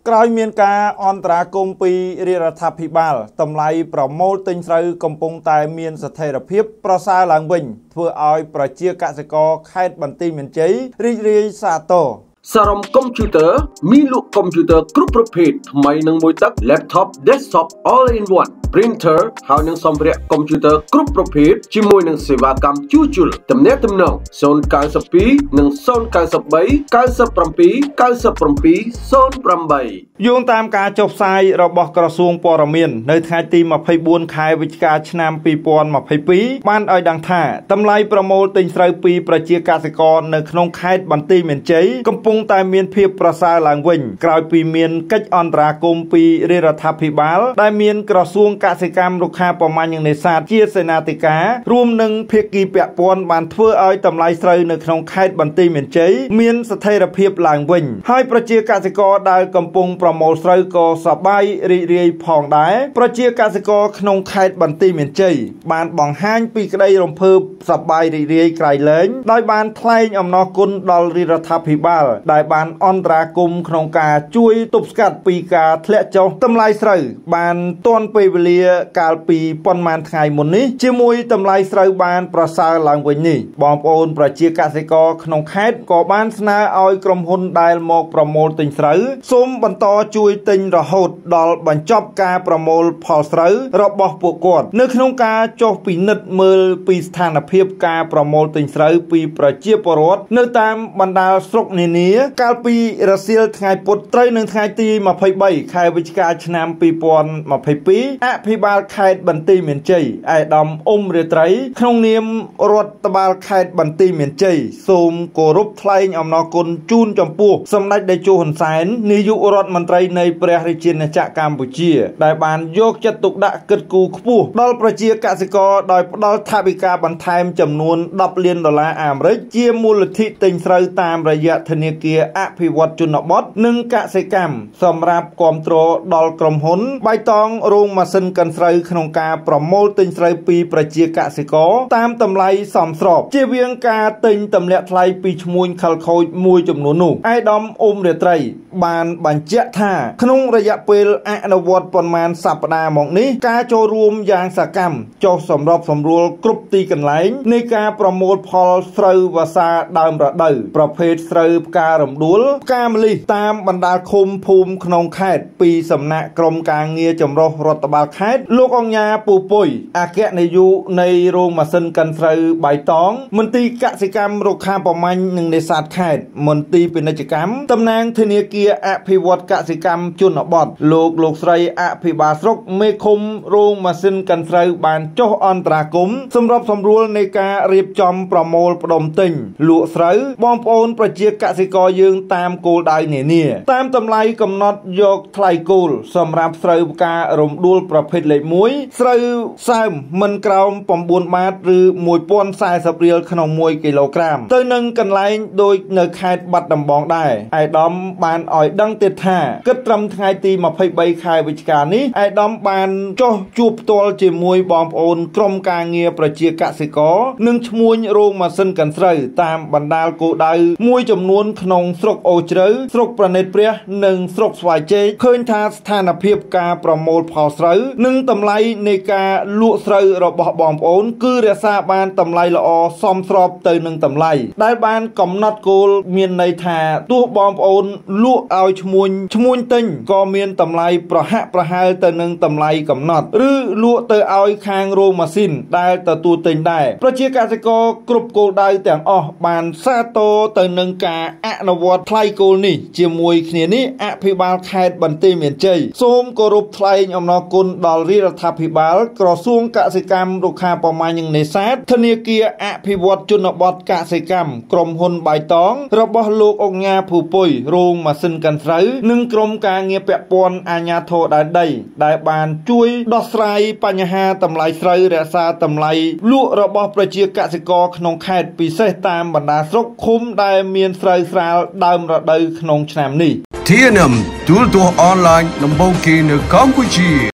ក្រោយមានការអន្តរាគមន៍ពីរាជរដ្ឋាភិបាលតម្លៃប្រមូលទិញស្រូវកំពុងតែមានស្ថិរភាពប្រសើរឡើងវិញធ្វើឲ្យប្រជាកសិករខេត្តបន្ទាយមានជ័យរីករាយសាទរសារ៉ុំកុំព្យូទ័រមានលក់កុំព្យូទ័រគ្រប់ប្រភេទថ្មីនឹងមួយទឹក laptop desktop all in one printer ហើយនឹងសម្ភារៈកុំព្យូទ័រគ្រប់ប្រភេទជាមួយនឹងសេវាកម្មជួសជុលទំនាក់ទំនង 092 និង 093 97 97 08 យោងតាមការចុះផ្សាយរបស់ក្រសួងព័ត៌មាននៅថ្ងៃទី 24 ខែវិច្ឆិកាឆ្នាំ 2022 បានឲ្យដឹងថាតម្លៃប្រមូលទិញស្រូវពីប្រជាកសិករនៅក្នុងខេត្តបន្ទាយមានជ័យកំពុងតែមានភាពប្រសើរឡើងវិញក្រោយពីមានកិច្ចអន្តរាគមន៍ពីរាជរដ្ឋាភិបាលដែលមានក្រសួងកសិកម្មរុក្ខាប្រមាញ់និងនេសាទជាសេនាធិការរួមនឹងភាគីពាក់ព័ន្ធបានធ្វើឲ្យតម្លៃស្រូវនៅក្នុងខេត្តបន្ទាយមានជ័យមានស្ថិរភាពឡើងវិញហើយប្រជាកសិករដែលកំពុងប្រមូលស្រូវក៏សប្បាយរីករាយផងដែរប្រជាកសិករក្នុងខេត្តបន្ទាយមានជ័យបានបង្ហាញពីក្តីរំភើបសប្បាយរីករាយក្រៃលែងដោយបានថ្លែងអំណរគុណដល់រាជរដ្ឋាភិបាលដែលបានអន្តរាគមន៍ក្នុងការជួយទប់ស្កាត់ពីការធ្លាក់ចុះតម្លៃស្រូវបានទាន់ពេលវេលាកាលពីប៉ុន្មានថ្ងៃមុននេះជាមួយតម្លៃស្រូវបានប្រសើរឡើងវិញនេះបងប្អូនប្រជាកសិករក្នុងខេត្តក៏បានស្នើឲ្យក្រុមហ៊ុនដែលមកប្រមូលទិញស្រូវសូមបន្តជួយទិញរហូតដល់បញ្ចប់ការប្រមូលផលស្រូវរបស់ពួកគាត់នៅក្នុងការចុះពិនិត្យមើលពីស្ថានភាពការប្រមូលទិញស្រូវពីប្រជាពលរដ្ឋនៅតាមបណ្ដាស្រុកនានាកាលពីរសៀលថ្ងៃពុធត្រូវនឹងថ្ងៃទី 23 ខែវិច្ឆិកាឆ្នាំ 2022 អភិបាលខេត្តបន្ទាយមានជ័យអាយដាមអ៊ុំរាត្រីក្នុងនាមរដ្ឋបាលខេត្តបន្ទាយមានជ័យសូមគោរពថ្លែងអំណរគុណជូនចំពោះសម្ដេចតេជោហ៊ុនសែននាយករដ្ឋមន្ត្រីនៃព្រះរាជាណាចក្រកម្ពុជាដែលបានយកចិត្តទុកដាក់គិតគូរខ្ពស់ដល់ប្រជាកសិករដោយផ្ដល់ថវិកាបន្ថែមចំនួន$10 លានអាមេរិកជាមូលនិធិទិញស្រូវតាមរយៈធនាគារអភិវឌ្ឍជនបទនិងកសិកម្មសម្រាប់គាំទ្រដល់ក្រុមហ៊ុនបៃតងរោងម៉ាស៊ីនកិនស្រូវក្នុងការប្រមូលទិញស្រូវពីប្រជាកសិករតាមតម្លៃសមស្របជៀសវាងការទិញទម្លាក់ថ្លៃពីឈ្មួញខលខូចមួយចំនួននោះអាយដាមអ៊ុំរាត្រីបានបញ្ជាក់ថាក្នុងរយៈពេលអនុវត្តប៉ុន្មានសប្តាហ៍មកនេះការចូលរួមយ៉ាងសកម្មចុះសម្របសម្រួលគ្រប់ទីកន្លែងនៃការប្រមូលផលស្រូវវស្សាដើមរដូវប្រភេទស្រូវផ្ការំដួលផ្កាម្លិះតាមបណ្ដាឃុំភូមិក្នុងខេត្តពីសំណាក់ក្រុមការងារចម្រុះរដ្ឋបាលខេត្តលោកអង្ញាពូពុយអគ្គនាយកនៃរោងម៉ាស៊ីនកិនស្រូវបៃតងមន្ទីរកសិកម្មរុក្ខាប្រមាញ់និងនេសាទខេត្តមន្ទីរពាណិជ្ជកម្មតំណាងធនាគារអភិវឌ្ឍកសិកម្មជនបទលោកស្រីអភិបាលស្រុកមេឃុំរោងម៉ាស៊ីនកិនស្រូវបានចុះអន្តរាគមន៍សម្របសម្រួលនៃការរៀបចំប្រមូលផ្ដុំទិញលក់ស្រូវបងប្អូនប្រជាកសិករយើងតាមគោលដៅនានាតាមតម្លៃកំណត់យកថ្លៃគោលសម្រាប់ស្រូវផ្ការំដួលប្រភេទលេខ1ស្រូវសើមមិនក្រោម9 បាតឬ1040 រៀលក្នុង1គីឡូក្រាមទៅនឹងកន្លែងដូចនៅខេត្តបាត់ដំបងដែរអាយដាមបានឲ្យដឹងទៀតថាគិតត្រឹមថ្ងៃទី 23 ខែវិច្ឆិកានេះអាយដាមបានចុះជួបផ្ទាល់ជាមួយបងប្អូនក្រុមការងារប្រជាកសិករនិងឈ្មួញរោងម៉ាស៊ីនកិនស្រូវតាមបណ្ដាលគោលដៅមួយចំនួនក្នុងស្រុកអូជ្រៅស្រុកប្រណិតព្រះនិងស្រុកស្វាយជែកឃើញថាស្ថានភាពការប្រមូលផលស្រូវនិងតម្លៃនៃការលក់ស្រូវរបស់បងប្អូនគឺរក្សាបានតម្លៃល្អសមស្របទៅនឹងតម្លៃដែលបានកំណត់គោលមានន័យថាទោះបងប្អូនលក់ឲ្យឈ្មួញទិញក៏មានតម្លៃប្រហាក់ប្រហែលទៅនឹងតម្លៃកំណត់ឬលក់ទៅឲ្យខាងរោងម៉ាស៊ីនដែលទទួលទិញដែរប្រជាកសិករគ្រប់គោលដៅទាំងអស់បានសាទរទៅនឹងការអនុវត្តថ្លៃគោលនេះជាមួយគ្នានេះអភិបាលខេត្តបន្ទាយមានជ័យសូមគោរពថ្លែងអំណរគុណដល់រាជរដ្ឋាភិបាលក្រសួងកសិកម្មរុក្ខាប្រមាញ់និងនេសាទធនាគារអភិវឌ្ឍជនបទកសិកម្មក្រុមហ៊ុនបៃតងរបស់លោកអង្ញាភូពុយរោងម៉ាស៊ីនកិនស្រូវនិងក្រុមការងារពាក់ព័ន្ធអាជ្ញាធរដែនដីដែលបានជួយដោះស្រាយបញ្ហាតម្លៃស្រូវរក្សាតម្លៃលក់របស់ប្រជាកសិករក្នុងខេត្តពិសេសតាមបណ្ដាស្រុកឃុំដែលមានស្រូវស្រាលដើមរដូវក្នុងឆ្នាំនេះ TNM ទូរទស្សន៍អនឡាញដំបូងគេនៅកម្ពុជា